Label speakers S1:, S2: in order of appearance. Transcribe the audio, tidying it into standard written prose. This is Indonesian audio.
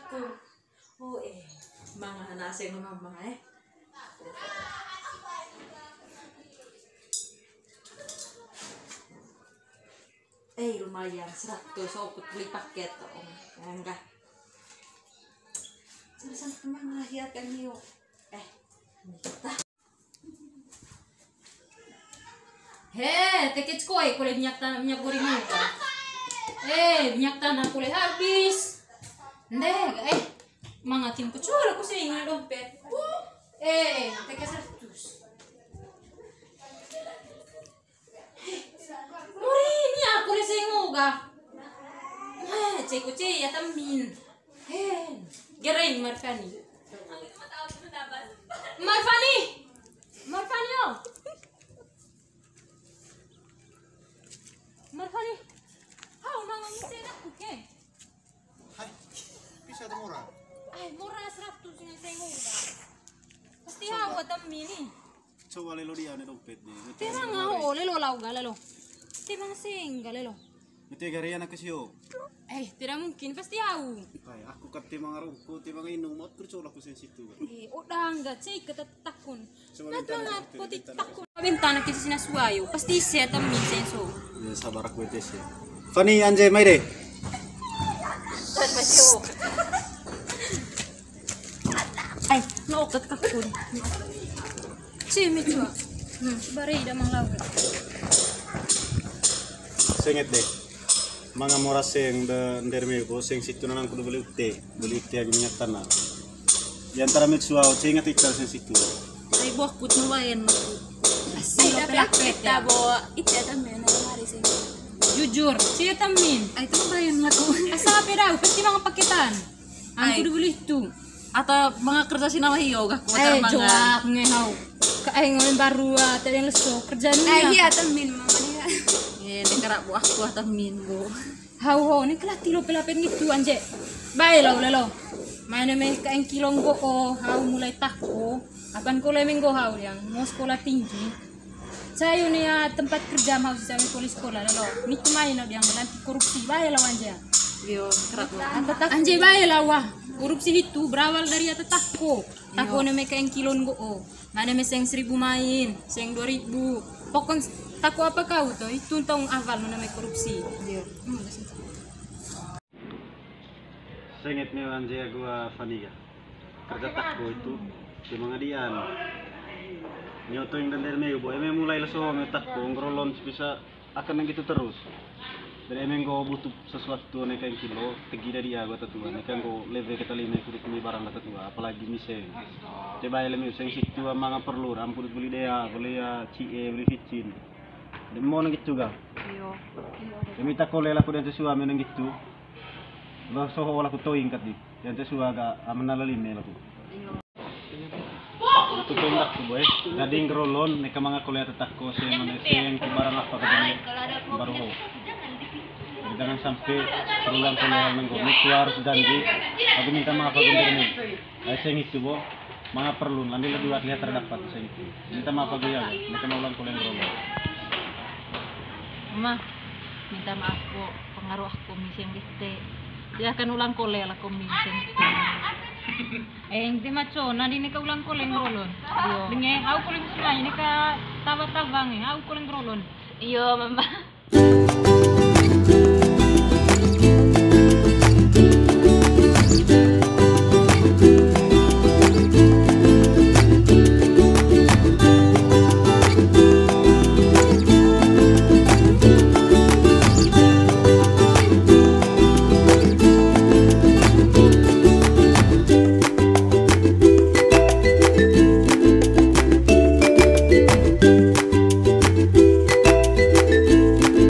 S1: takku. Oh mga nasa yung mama lumayan 100 so beli paket enggak. Saan kemana lihat kan yuk. Tekit koi kulay minyak goreng muka. Minyak tanah kulay habis. Ndeg, mga timputsura ko sa inyo dompet. Teka 100. Murini ako na sa inyo ga. Chay ko chay atamin. Gereng Marfani. Marfani oh. Marfani. How mga ngisi na ko ke.
S2: Hai, bisa ada murah?
S1: Murah 100 nga sa inyo ga. Pasti hawa atamin ni.
S2: Coba lelo dia nih dompet nih.
S1: Tira nga ho, lelo law ga lelo. Tira nga sing ga lelo.
S2: Itu garian aku sih yo.
S1: Tidak mungkin pasti hawa.
S2: Hai, aku kate mga rungko, te mga inom at kurcola ko sa situ.
S1: Udah enggak cai ketatakun. Mga poti takun. Bintana kita sinasuayo. Pasti siya tamin senso.
S2: Ya sabar aku tes ya. Fani Anjay mai deh.
S1: Naokat kakun. Si mitwa. Bari damang lawa.
S2: Senget deh. Mga moras sing nderme ko sing situ nang kudu beli utte agi minyak tanah. Di antara mitsua o singat ikal sing situ.
S1: Ay buah put nuwain.
S3: Ay dapat kita bawa itu tamin na mari sing.
S1: Jujur, siya tamin.
S3: Ay itu bayan nga ko.
S1: Asa daw pasti mga pakitan. Ang kudu beli itu.
S3: Atau mga kerja sinama hiyo gak kuat mga.
S1: Joak ngehaw. Kaingon baru tadi yang leso kerjaan niya.
S3: Ay iya tamin mama niya. Ini kerak buah kuah tamin go.
S1: Hau ni kelah tilo pelapet gitu anje. Bae law lalo. Mana me kain kilong go ko hau mulai takko. Apan ko lemeng go hau yang mau sekolah tinggi. Saya ni tempat kerja mau saya sekolah lalo. Ni main yang nanti korupsi bae law anje.
S3: Yo kerak buah.
S1: Anje bae law wah. Korupsi itu berawal dari atas takko. Takko ni me kain kilong go. Mana me seng 1000 main, seng 2000. Pokon takko apa kau tuh? Itu tong awal mana me korupsi.
S3: Yo.
S2: Senget nih Anjay gua Fani ya. Kerja takko itu di mga dian. Nyoto yang nderme boy mulai leso takko ngrolon bisa akan gitu terus. Dan emang go butuh sesuatu nih kayak kilo tegi dari gua tatua nih kan go leve kita lima kudu beli barang tatua apalagi miseng. Coba elemi sing situ mga perlu ampun beli dia beli cie beli vicin. Dan mau nang gitu ga.
S3: Yo.
S2: Kami tak kolel aku dan sesuatu nang gitu. Lo soho wala ko toing kat di. Yan sesuatu ga amanalalim ne lako. Itu pendak tu boy. Gading rolon nek mga kolel tatakko sing barang apa kadang baru ho. Jangan sampai berulang kali nenggo. Itu harus janji. Aku minta maaf aku ini. Saya itu bo, mga perlu. Nanti lebih lihat terdapat saya itu. Minta maaf aku ya. Mereka mau ulang kali nenggo.
S3: Mama, minta maaf po. Pengaruh aku miseng dite. Dia akan ulang kole lah miseng.
S1: Hindi macho, nanti ni ka ulang ko leng rolon.
S3: Yo.
S1: Binge, aku ko leng sunay, ni ka tawa-tawang Aku ko leng rolon.
S3: Iyo, mama.